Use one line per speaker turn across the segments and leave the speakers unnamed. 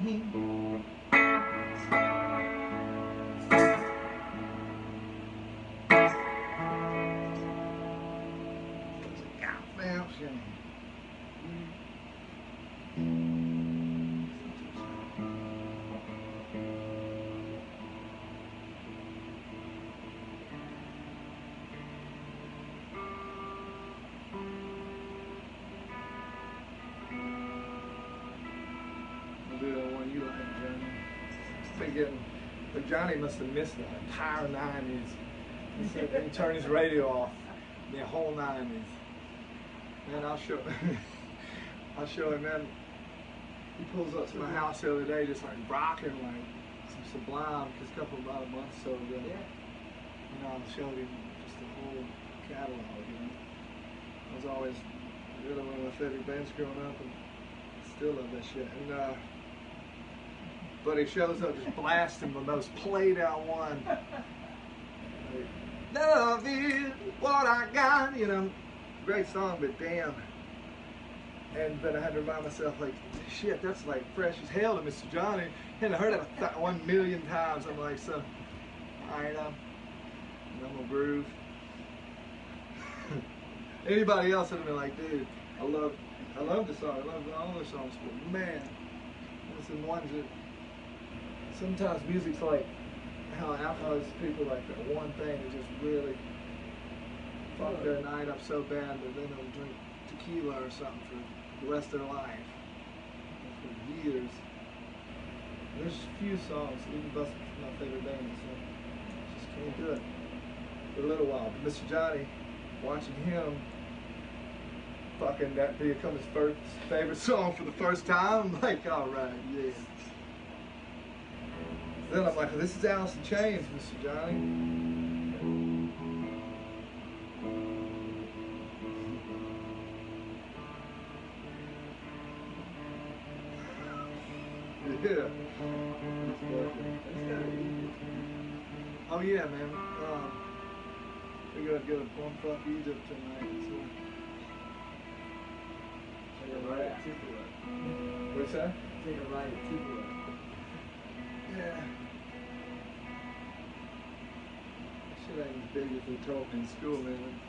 Goddamn shame. I'll do that one you like, Johnny. Thinking, but Johnny must have missed the entire 90s. He said he turned his radio off the whole 90s. Man, I'll show him, man. He pulls up to my house the other day just like rocking like some Sublime, because a couple about a month or so ago.
Yeah.
You know, I showed him just the whole catalog, you know. I was always really one of my favorite bands growing up, and still love that shit. And but he shows up just blasting the most played out one. Like, love is what I got, you know. Great song, but damn. But I had to remind myself, like, shit, that's like fresh as hell to Mr. Johnny. And I heard it 1,000,000 times. I'm like, so, alright, I'm gonna groove. Anybody else would have been like, dude, I love the song, I love all the songs, but man, there's some ones that sometimes music's like how alcohol is. People like that one thing that just really fuck their night up so bad that then they'll drink tequila or something for the rest of their life, for years. There's a few songs, even Busted from my favorite band, so just can't do it for a little while. But Mr. Johnny, watching him fucking that become his first favorite song for the first time, I'm like, all right, yeah. Then I'm like, this is Alice in Chains, Mr. Johnny. Yeah. Oh yeah, man. We gotta go to Bumfuck Egypt tonight. So.
Take a ride at Tupelo.
What's that?
Take a ride at Tupelo.
Yeah. Shit ain't as big as they told me in school, man.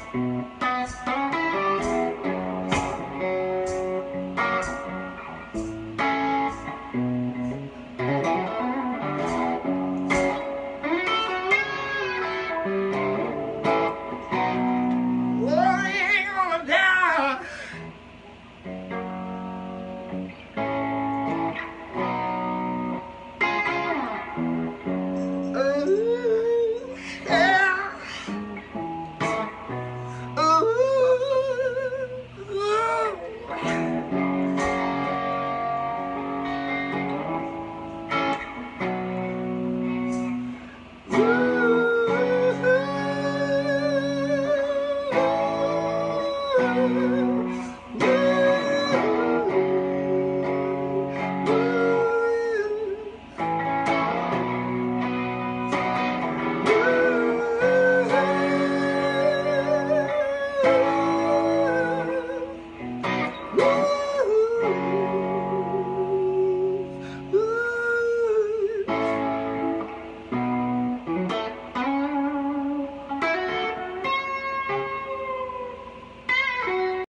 Ooh.